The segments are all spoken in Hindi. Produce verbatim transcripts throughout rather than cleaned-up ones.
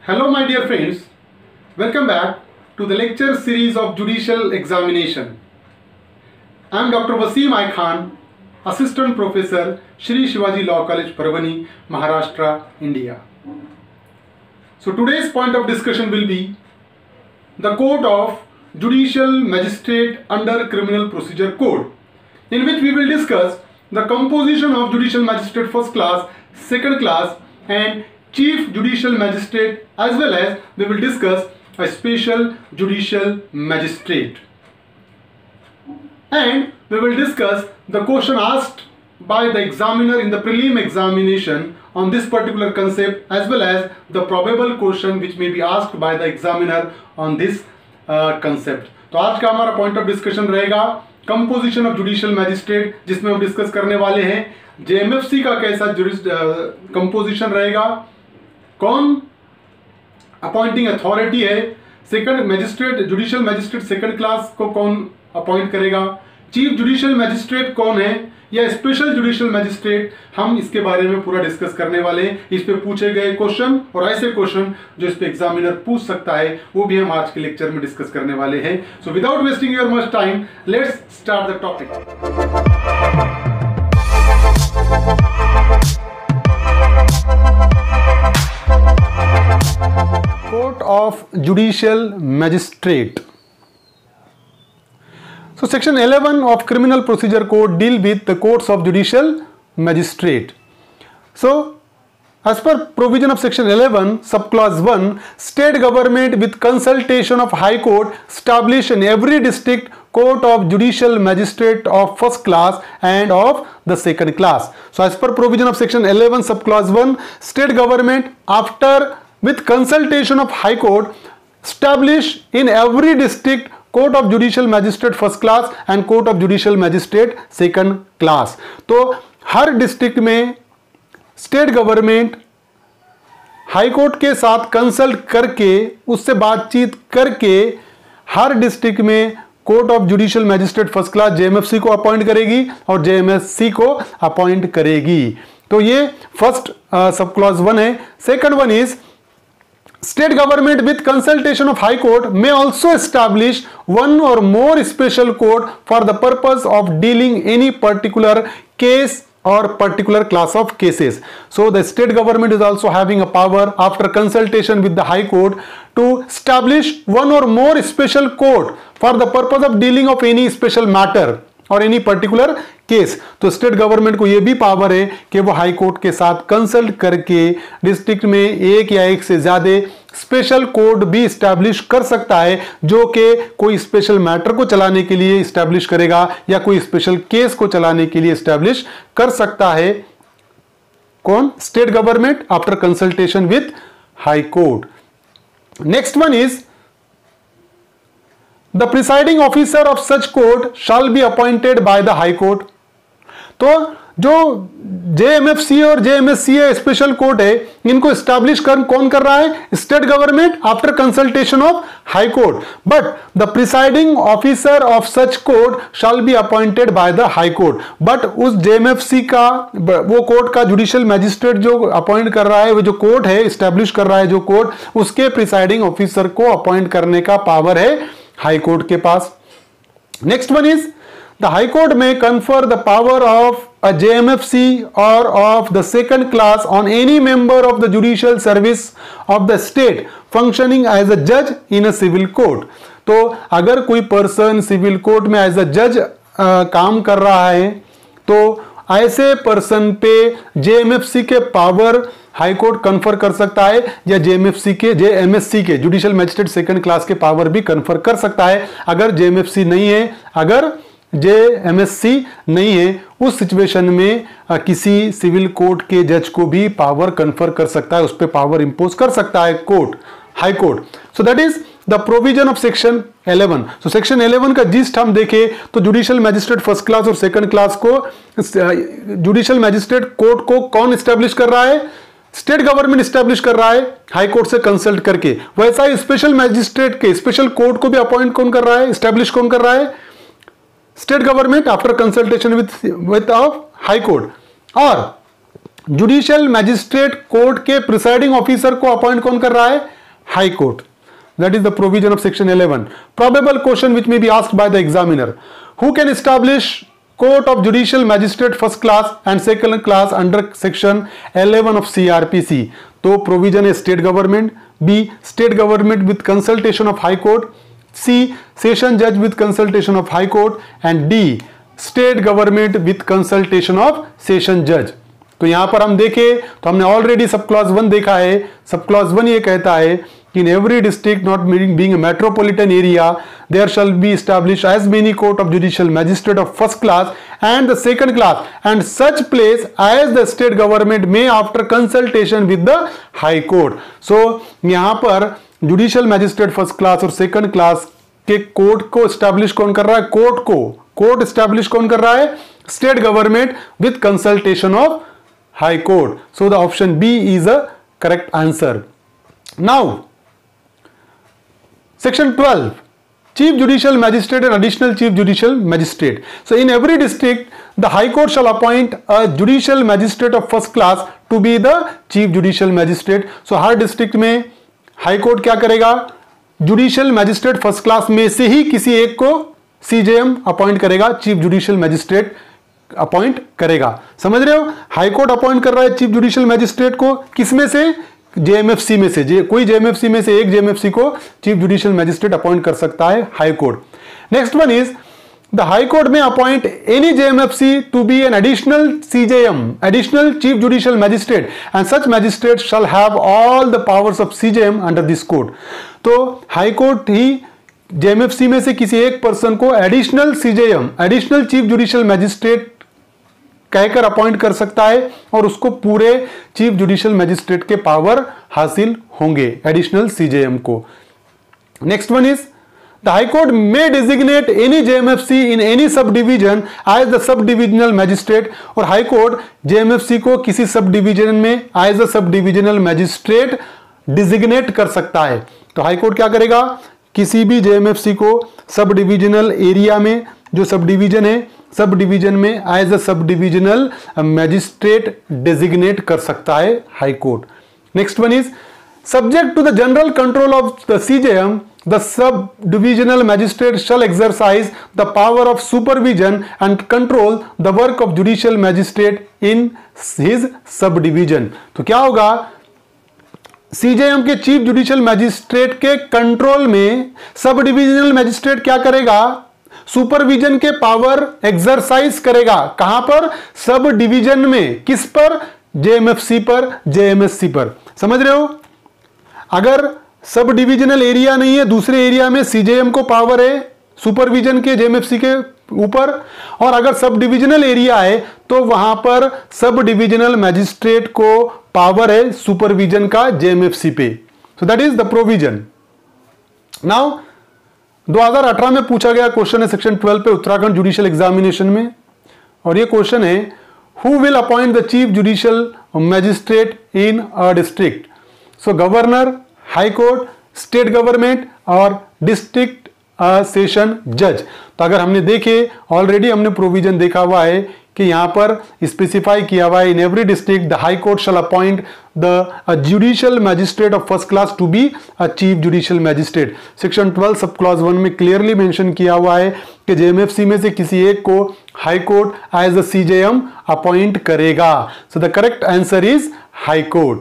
Hello my dear friends, welcome back to the lecture series of Judicial Examination. I am Doctor Wasim I Khan, Assistant Professor, Shri Shivaji Law College, Parbhani, Maharashtra, India. So today's point of discussion will be the Court of Judicial Magistrate under Criminal Procedure Code, in which we will discuss the composition of Judicial Magistrate First Class, Second Class and Chief Judicial Magistrate, as well as we will discuss a Special Judicial Magistrate. And we will discuss the question asked by the examiner in the prelim examination on this particular concept, as well as the probable question which may be asked by the examiner on this uh, concept. तो आज का हमारा पॉइंट ऑफ डिस्कशन रहेगा कंपोजिशन ऑफ जुडिशियल मैजिस्ट्रेट, जिसमें हम डिस्कस करने वाले हैं जेएमएफसी का कैसा कंपोजिशन रहेगा, कौन अपॉइंटिंग अथॉरिटी है, second magistrate judicial magistrate second class को कौन अपॉइंट करेगा, चीफ जुडिशियल मैजिस्ट्रेट कौन है या स्पेशल जुडिशियल मैजिस्ट्रेट, हम इसके बारे में पूरा डिस्कस करने वाले हैं. इस पे पूछे गए क्वेश्चन और ऐसे क्वेश्चन जो इस पे एग्जामिनर पूछ सकता है वो भी हम आज के लेक्चर में डिस्कस करने वाले हैं. So without wasting your much time, let's start the topic. Court of judicial magistrate. So section eleven of Criminal Procedure Code deal with the courts of judicial magistrate. So as per provision of section eleven subclause one, state government with consultation of High Court establish in every district court of judicial magistrate of first class and of the second class. So as per provision of section eleven subclause one, state government after with consultation of High Court establish in every district court of judicial magistrate first class and court of judicial magistrate second class. तो हर डिस्ट्रिक्ट में स्टेट गवर्नमेंट हाई कोर्ट के साथ कंसल्ट करके, उससे बातचीत करके हर डिस्ट्रिक्ट में court of judicial magistrate first class JMFC को अपॉइंट करेगी और जेएमएससी को अपॉइंट करेगी. तो ये फर्स्ट सब क्लॉज वन है. Second one is State government with consultation of High Court may also establish one or more special court for the purpose of dealing any particular case or particular class of cases. So the state government is also having a power after consultation with the High Court to establish one or more special court for the purpose of dealing of any special matter और एनी पर्टिकुलर केस. तो स्टेट गवर्नमेंट को यह भी पावर है कि वो हाई कोर्ट के साथ कंसल्ट करके डिस्ट्रिक्ट में एक या एक से ज्यादा स्पेशल कोर्ट भी स्टैब्लिश कर सकता है, जो कि कोई स्पेशल मैटर को चलाने के लिए स्टैब्लिश करेगा या कोई स्पेशल केस को चलाने के लिए स्टैब्लिश कर सकता है. कौन? State government after consultation with high court. Next one is The presiding officer of such court shall be appointed by the High Court. तो जो जेएमएफसी और जेएमएससी स्पेशल कोर्ट है, इनको एस्टैब्लिश कर कौन कर रहा है? State government after consultation of high court. But the presiding officer of such court shall be appointed by the high court. But उस जेएमएफसी का वो कोर्ट का जुडिशियल मैजिस्ट्रेट जो अपॉइंट कर रहा है, वो जो कोर्ट है एस्टैब्लिश कर रहा है जो कोर्ट, उसके प्रिसाइडिंग ऑफिसर को अपॉइंट करने का पावर है हाई कोर्ट के पास. Next one is the high court में confer the power of a JMFC और of the second class on any member of the judicial service of the state functioning as a जज इन अ सिविल कोर्ट. तो अगर कोई पर्सन सिविल कोर्ट में एज अ जज काम कर रहा है, तो ऐसे पर्सन पे जेएमएफसी के पावर हाई कोर्ट कन्फर कर सकता है, या जेएमएफसी के जेएमएससी के जुडिशियल मैजिस्ट्रेट सेकंड क्लास के पावर भी कन्फर कर सकता है. अगर जेएमएफसी नहीं है, अगर जेएमएससी नहीं है, उस सिचुएशन में आ, किसी सिविल कोर्ट के जज को भी पावर कन्फर कर सकता है, उस पर पावर इंपोज कर सकता है court, high court. So that is the provision of section eleven. So section eleven का जिस्ट हम देखें तो जुडिशियल मैजिस्ट्रेट फर्स्ट क्लास और सेकंड क्लास को जुडिशियल मैजिस्ट्रेट कोर्ट को कौन एस्टैब्लिश कर रहा है? स्टेट गवर्नमेंट एस्टैब्लिश कर रहा है हाई कोर्ट से कंसल्ट करके. वैसा ही स्पेशल मैजिस्ट्रेट के स्पेशल कोर्ट को भी अपॉइंट कौन कर रहा है, एस्टैब्लिश कौन कर रहा है? State government after consultation with with of high court. और जुडिशियल मैजिस्ट्रेट कोर्ट के प्रिसाइडिंग ऑफिसर को अपॉइंट कौन कर रहा है? High Court. That is the provision of section eleven. Probable question which may be asked by the examiner. Who can establish Court of Judicial Magistrate first class and second class under section eleven of C R P C? तो प्रोविजन है state government, B state government with consultation of high court, C session जज with consultation of high court and D state government with consultation of session जज। तो यहां पर हम देखें तो हमने ऑलरेडी सब क्लॉज वन देखा है। सब क्लॉज वन ये कहता है कि in every district not being a metropolitan area there shall be establish as many court of judicial magistrate of first class and the second class and such place as the state government may after consultation with the high court. So यहां पर जुडिशियल मैजिस्ट्रेट फर्स्ट क्लास और सेकंड क्लास के कोर्ट को एस्टैब्लिश कौन कर रहा है? कोर्ट को कोर्ट एस्टैब्लिश कौन कर रहा है? State government with consultation of high court. So the option B is a correct answer. Now section twelve, Chief Judicial Magistrate and Additional Chief Judicial Magistrate. So in every district, the High Court shall appoint a Judicial Magistrate of first class to be the Chief Judicial Magistrate. So हर district में High Court क्या करेगा? Judicial Magistrate first class में से ही किसी एक को C J M अपॉइंट करेगा, Chief Judicial Magistrate अपॉइंट करेगा. समझ रहे हो? हाई कोर्ट अपॉइंट कर रहा है चीफ जुडिशियल मैजिस्ट्रेट को, किसमें से? जेएमएफसी में से. जे, कोई जेएमएफसी में से एक जेएमएफसी को चीफ जुडिशियल मैजिस्ट्रेट अपॉइंट कर सकता है high court. Next one is the high court may appoint any JMFC to be an additional CJM, additional chief judicial magistrate, and such magistrate shall have all the powers of CJM under this code. तो हाई कोर्ट ही जेएमएफसी में से किसी एक पर्सन को additional CJM, additional chief judicial magistrate कहकर अपॉइंट कर सकता है और उसको पूरे चीफ जुडिशियल मैजिस्ट्रेट के पावर हासिल होंगे एडिशनल सीजेएम को. Next one is the high court may designate any JMFC in any sub division as the sub divisional magistrate. और हाई कोर्ट जेएमएफसी को किसी सब डिवीजन में as the sub divisional magistrate designate कर सकता है. तो हाई कोर्ट क्या करेगा? किसी भी जेएमएफसी को सब डिविजनल एरिया में, जो सब डिवीजन है, सब डिवीजन में एज अ सब डिविजनल मैजिस्ट्रेट डेजिग्नेट कर सकता है high court. Next one is subject to the general control of the CJM the sub divisional magistrate shall exercise the power of supervision and control the work of judicial magistrate in his sub division. तो क्या होगा? सीजेएम के चीफ जुडिशियल मैजिस्ट्रेट के कंट्रोल में सब डिविजनल मैजिस्ट्रेट क्या करेगा? सुपरविजन के पावर एक्सरसाइज करेगा. कहां पर? सब डिवीजन में. किस पर? जेएमएफसी पर, जेएमएससी पर. समझ रहे हो? अगर सब डिविजनल एरिया नहीं है, दूसरे एरिया में सीजेएम को पावर है सुपरविजन के जेएमएफसी के ऊपर, और अगर सब डिविजनल एरिया है तो वहां पर सब डिविजनल मैजिस्ट्रेट को पावर है सुपरविजन का जेएमएफसी पे. So that is the provision. Now दो हज़ार अठारह में पूछा गया क्वेश्चन है सेक्शन ट्वेल्व पे उत्तराखंड जुडिशियल एग्जामिनेशन में, और ये क्वेश्चन है who will appoint the chief judicial magistrate in a district. So governor, high court, state government और डिस्ट्रिक्ट सेशन जज. तो अगर हमने देखे ऑलरेडी हमने प्रोविजन देखा हुआ है कि यहां पर स्पेसिफाई किया हुआ है in every district the high court shall appoint the judicial magistrate of first class to be a chief judicial magistrate. Section twelve sub clause one में क्लियरली मेंशन किया हुआ है कि जेएमएफसी में से किसी एक को high court as a CJM appoint करेगा. So the correct answer is high court.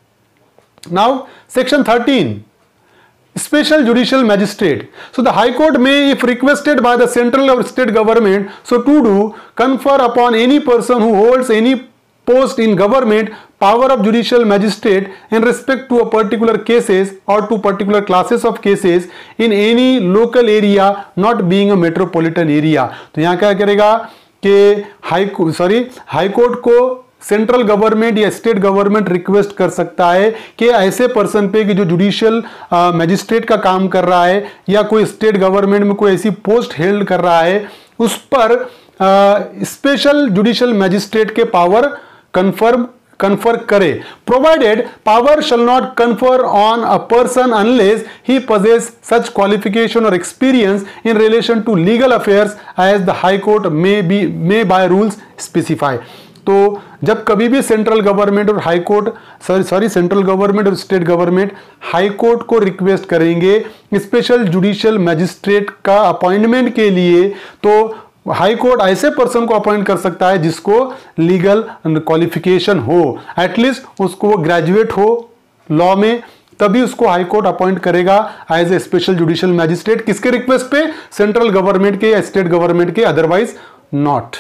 Now section thirteen, Special Judicial Magistrate. So the High Court may, if requested by the central or state government, so to do, confer upon any person who holds any post in government power of judicial magistrate in respect to a particular cases or to particular classes of cases in any local area not being a metropolitan area. तो यहाँ क्या करेगा कि हाई सॉरी हाई कोर्ट को सेंट्रल गवर्नमेंट या स्टेट गवर्नमेंट रिक्वेस्ट कर सकता है कि ऐसे पर्सन पे कि जो जुडिशियल मैजिस्ट्रेट का काम कर रहा है या कोई स्टेट गवर्नमेंट में कोई ऐसी पोस्ट हेल्ड कर रहा है उस पर स्पेशल जुडिशियल मैजिस्ट्रेट के पावर कन्फर्म कन्फर करे, provided power shall not confer on a person unless he possess such qualification or experience in relation to legal affairs as the high court may be may by rules specify. तो जब कभी भी सेंट्रल गवर्नमेंट और high court sorry sorry central government और स्टेट गवर्नमेंट हाई कोर्ट को रिक्वेस्ट करेंगे स्पेशल जुडिशियल मैजिस्ट्रेट का अपॉइंटमेंट के लिए, तो हाई कोर्ट ऐसे पर्सन को अपॉइंट कर सकता है जिसको लीगल क्वालिफिकेशन हो, एटलीस्ट उसको वो ग्रेजुएट हो लॉ में, तभी उसको हाई कोर्ट अपॉइंट करेगा as a special judicial magistrate. किसके रिक्वेस्ट पे? सेंट्रल गवर्नमेंट के या स्टेट गवर्नमेंट के, otherwise not.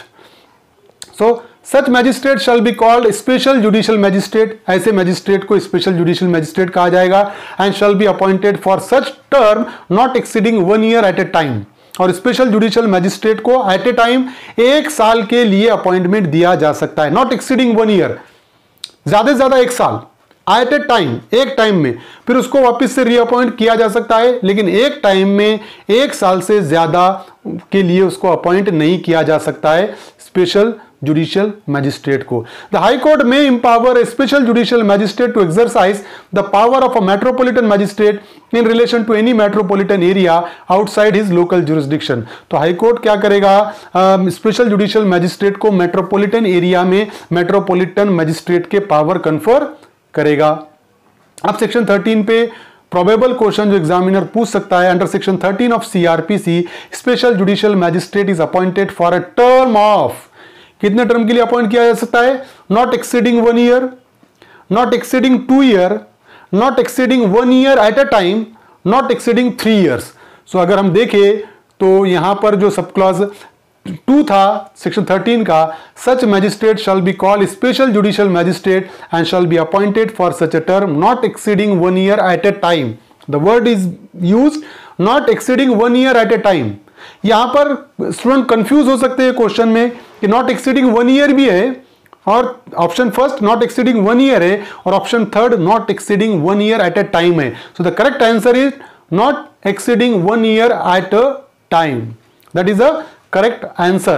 So such magistrate shall be called special judicial magistrate, ऐसे मैजिस्ट्रेट को स्पेशल जुडिशियल मैजिस्ट्रेट कहा जाएगा, and shall be appointed for such term not exceeding one year at a time. और स्पेशल जुडिशियल मैजिस्ट्रेट को एट ए टाइम एक साल के लिए अपॉइंटमेंट दिया जा सकता है, नॉट एक्सीडिंग वन ईयर, ज्यादा से ज्यादा एक साल, एट ए टाइम, एक टाइम में। फिर उसको वापस से रीअपॉइंट किया जा सकता है, लेकिन एक टाइम में एक साल से ज्यादा के लिए उसको अपॉइंट नहीं किया जा सकता है स्पेशल जुडिशियल मैजिस्ट्रेट को। The high court may empower a special judicial magistrate to exercise the power of a metropolitan magistrate in relation to any metropolitan area outside his local jurisdiction। तो हाई कोर्ट क्या करेगा? स्पेशल जुडिशियल मैजिस्ट्रेट को मेट्रोपॉलिटन एरिया में मेट्रोपॉलिटन मैजिस्ट्रेट के पावर कन्फर करेगा। अब सेक्शन थर्टीन पे प्रोबेबल क्वेश्चन जो एग्जामिनर पूछ सकता है, under section thirteen of CrPC special judicial magistrate is appointed for a term of, कितने टर्म के लिए अपॉइंट किया जा सकता है? Not exceeding one year, not exceeding two year, not exceeding one year at a time, not exceeding three years. So अगर हम देखें तो यहां पर जो सब क्लॉज टू था सेक्शन थर्टीन का, such magistrate shall be called special judicial magistrate and shall be appointed for such a term not exceeding one year at a time. The word is used not exceeding one year at a time. यहां पर स्टूडेंट कंफ्यूज हो सकते हैं क्वेश्चन में कि नॉट एक्सीडिंग वन ईयर भी है, और option first not exceeding one year है, और option third not exceeding one year at a time है। So the correct answer is not exceeding one year at a time, that is a correct answer.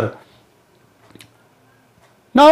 Now,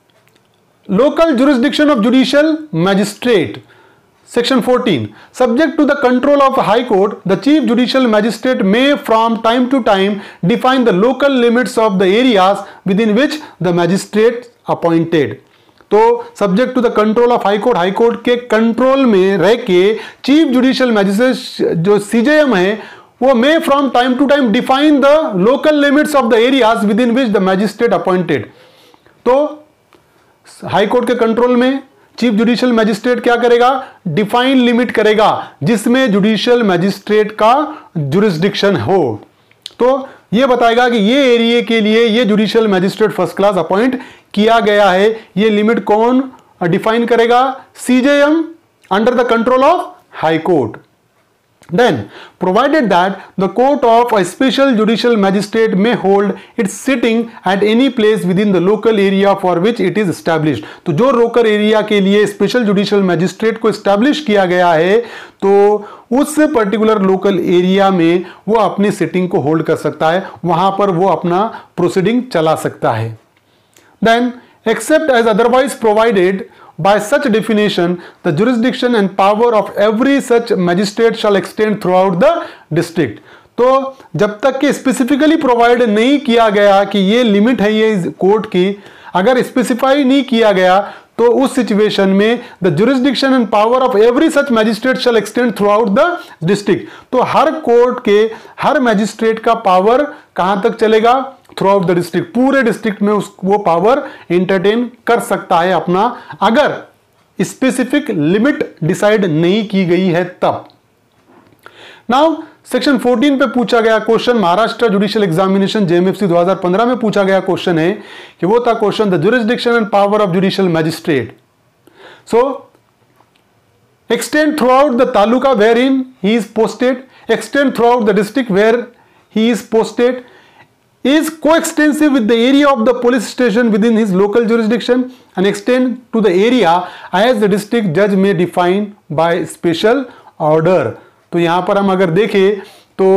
local jurisdiction of judicial magistrate. Section fourteen. Subject to the control of High Court, the Chief Judicial Magistrate may from time to time define the local limits of the areas within which the magistrate appointed. तो subject to the control of high court, high court के कंट्रोल में रह के चीफ जुडिशियल मैजिस्ट्रेट जो सीजेएम है वो may from time to time define the local limits of the areas within which the magistrate appointed. तो हाई कोर्ट के कंट्रोल में चीफ जुडिशियल मैजिस्ट्रेट क्या करेगा? डिफाइन लिमिट करेगा जिसमें जुडिशियल मैजिस्ट्रेट का जुरिस्डिक्शन हो। तो ये बताएगा कि ये एरिया के लिए ये judicial magistrate first class appoint किया गया है। ये लिमिट कौन डिफाइन करेगा? CJM under the control of high court. Then, provided that the court of a special judicial magistrate may hold its sitting at any place within the local area for which it is established। तो जो लोकल एरिया के लिए स्पेशल जुडिशियल मैजिस्ट्रेट को एस्टैब्लिश किया गया है, तो उस पर्टिकुलर लोकल एरिया में वो अपनी सिटिंग को होल्ड कर सकता है, वहां पर वो अपना प्रोसीडिंग चला सकता है। Then, except as otherwise provided by such definition, the jurisdiction and power of every such magistrate shall extend throughout the district। तो जब तक कि स्पेसिफिकली प्रोवाइड नहीं किया गया कि ये लिमिट है ये कोर्ट की, अगर स्पेसिफाई नहीं किया गया तो उस सिचुएशन में the jurisdiction and power of every such magistrate shall extend throughout the district. तो हर कोर्ट के हर मैजिस्ट्रेट का पावर कहां तक चलेगा? थ्रू आउट द डिस्ट्रिक्ट, पूरे डिस्ट्रिक्ट में उस वो पावर एंटरटेन कर सकता है अपना, अगर स्पेसिफिक लिमिट डिसाइड नहीं की गई है तब। नाउ सेक्शन फोर्टीन पे पूछा गया question, Maharashtra judicial examination JMFC दो हज़ार पंद्रह में पूछा गया क्वेश्चन है कि वो था question the jurisdiction and power of judicial magistrate. So extend throughout the taluka wherein he is posted, extend throughout the district where he is posted, is coextensive with the area of the police station within his local jurisdiction, and extend to the area as the district judge may define by special order। तो यहां पर हम अगर देखें तो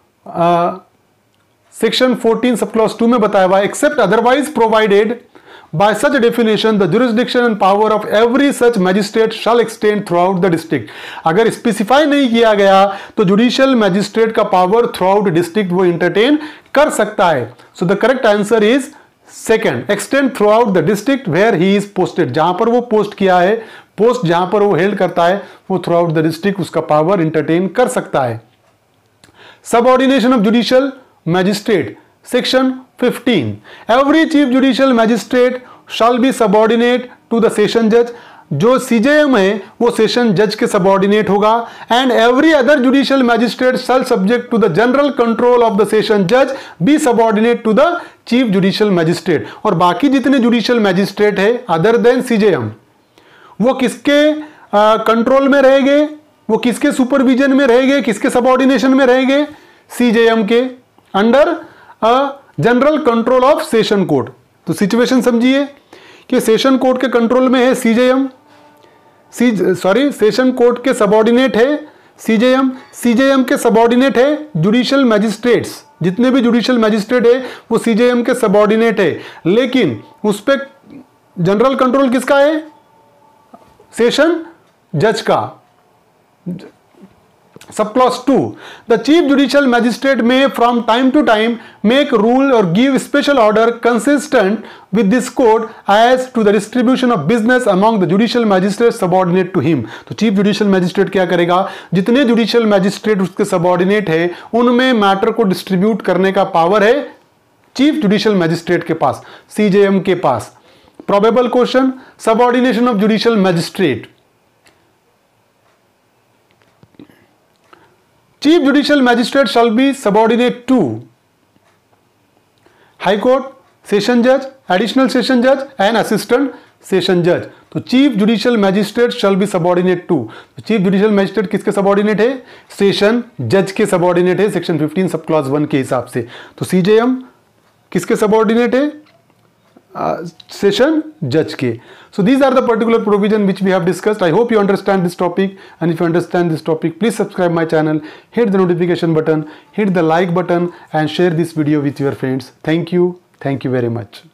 section fourteen sub clause two में बताया हुआ, except otherwise provided by such definition the jurisdiction and power of every such magistrate shall extend throughout the district। अगर स्पेसिफाई नहीं किया गया तो जुडिशियल मैजिस्ट्रेट का पावर थ्रू आउट डिस्ट्रिक्ट वो इंटरटेन कर सकता है। So the correct answer is second, extend throughout the district where he is posted, जहां पर वो पोस्ट किया है, पोस्ट जहां पर वो हेल्ड करता है, वो थ्रू आउट द डिस्ट्रिक्ट उसका पावर इंटरटेन कर सकता है। Subordination of judicial magistrate, section fifteen, every chief judicial magistrate shall be subordinate to the session जज, जो सीजेएम है वो सेशन जज के सबऑर्डिनेट होगा, and every other judicial magistrate shall subject to the general control of the session जज be subordinate to the chief judicial magistrate. और बाकी जितने जुडिशियल मैजिस्ट्रेट है अदर देन सीजेएम, वो किसके कंट्रोल में रहेंगे, वो किसके सुपरविजन में रहेंगे, किसके सबऑर्डिनेशन में रहेंगे, सीजेएम के under general control of session court. तो सिचुएशन समझिए कि सेशन कोर्ट के कंट्रोल में है CJM, C sorry session court के सबऑर्डिनेट है सीजेएम, सीजेएम के सबऑर्डिनेट है जुडिशियल मैजिस्ट्रेट्स, जितने भी जुडिशियल मैजिस्ट्रेट है वो सीजेएम के सबऑर्डिनेट है, लेकिन उस पर जनरल कंट्रोल किसका है, सेशन जज का। Sub clause two, the chief judicial magistrate may from time to time make rule or give special order consistent with this code as to the distribution of business among the judicial magistrate subordinate to him. तो चीफ जुडिशियल मैजिस्ट्रेट क्या करेगा, जितने जुडिशियल मैजिस्ट्रेट उसके सबऑर्डिनेट है उनमें मैटर को डिस्ट्रीब्यूट करने का पावर है चीफ जुडिशियल मैजिस्ट्रेट के पास, सीजेएम के पास। Probable question, subordination of judicial magistrate, Chief Judicial Magistrate shall be subordinate to High Court, Session Judge, Additional Session Judge and Assistant Session Judge। तो Chief Judicial Magistrate shall be subordinate to, तो Chief Judicial Magistrate किसके सबऑर्डिनेट है, सेशन जज के सबऑर्डिनेट है section fifteen sub clause one के हिसाब से। तो सीजेएम किसके सबऑर्डिनेट है, सेशन जज के। So these are the particular provision which we have discussed. I hope you understand this topic, and if you understand this topic, please subscribe my channel, hit the notification button, hit the like button and share this video with your friends. Thank you. Thank you very much.